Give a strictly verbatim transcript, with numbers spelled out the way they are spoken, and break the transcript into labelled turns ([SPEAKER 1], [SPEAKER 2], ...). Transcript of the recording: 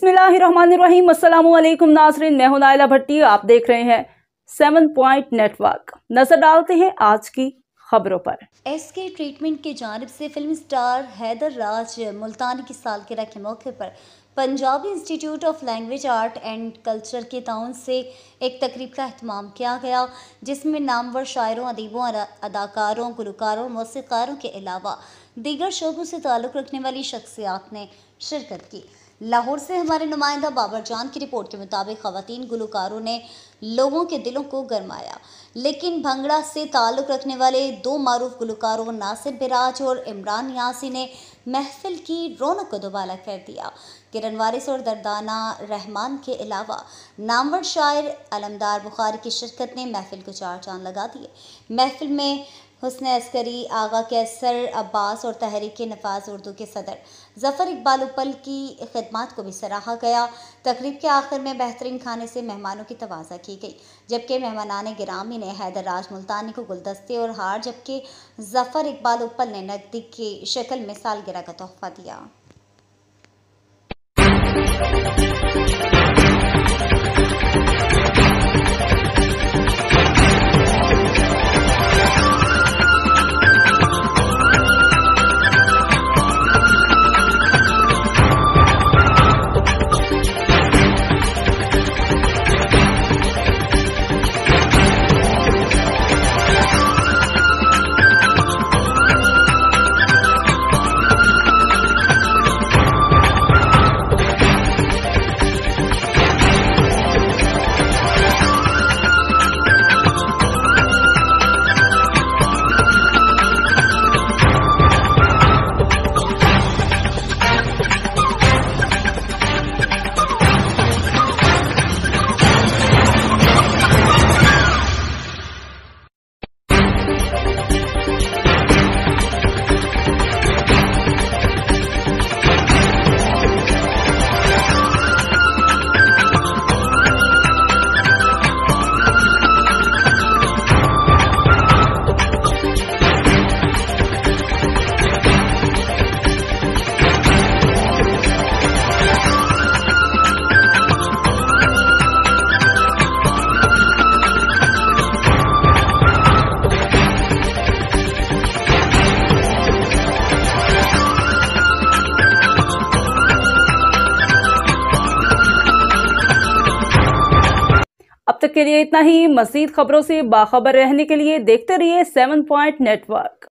[SPEAKER 1] बिस्मिल्लाहिर्रहमानिर्रहीम। अस्सलामुअलैकुम नाज़रीन, मैं हूं नाइला भट्टी। आप देख रहे हैं सेवन पॉइंट नेटवर्क। नजर डालते हैं आज की खबरों पर।
[SPEAKER 2] एसके ट्रीटमेंट की जानिब से फिल्म स्टार हैदर राज मुल्तानी की सालगिरह के मौके पर Punjabi institute of language art and culture के ताउन से एक तकरीब का एहतमाम किया गया, जिसमें नामवर शायरों, अदीबों, अदाकारों, गुलकारों, मौसीकारों के अलावा दीगर शोबों से ताल्लुक़ रखने वाली शख्सियात ने शिरकत की। लाहौर से हमारे नुमाइंदा बाबर जान की रिपोर्ट के मुताबिक ख़वातीन गुलकारों ने लोगों के दिलों को गरमाया, लेकिन भंगड़ा से ताल्लुक़ रखने वाले दो मारूफ गुलकारों नासिर बिराज और इमरान यासी ने महफिल की रौनक को दोबारा कर दिया। किरण वारिस और दर्दाना रहमान के अलावा नामवर शायर अलमदार बुखारी की शिरकत ने महफिल को चार चांद लगा दिए। महफिल में हुस्न अस्करी, आगा कैसर अब्बास और तहरीक नफाज उर्दू के सदर जफ़र इकबाल उपल की खिदमत को भी सराहा गया। तकरीब के आखिर में बेहतरीन खाने से मेहमानों की तवाज़ा की गई, जबकि मेहमानान गिरामी ने हैदर राज मुल्तानी को गुलदस्ते और हार, जबकि जफ़र इकबाल उपल ने नकदी की शक्ल में सालगिरह का तोहफा दिया।
[SPEAKER 1] अब तक के लिए इतना ही। मज़ीद खबरों से बाखबर रहने के लिए देखते रहिए सेवन पॉइंट नेटवर्क।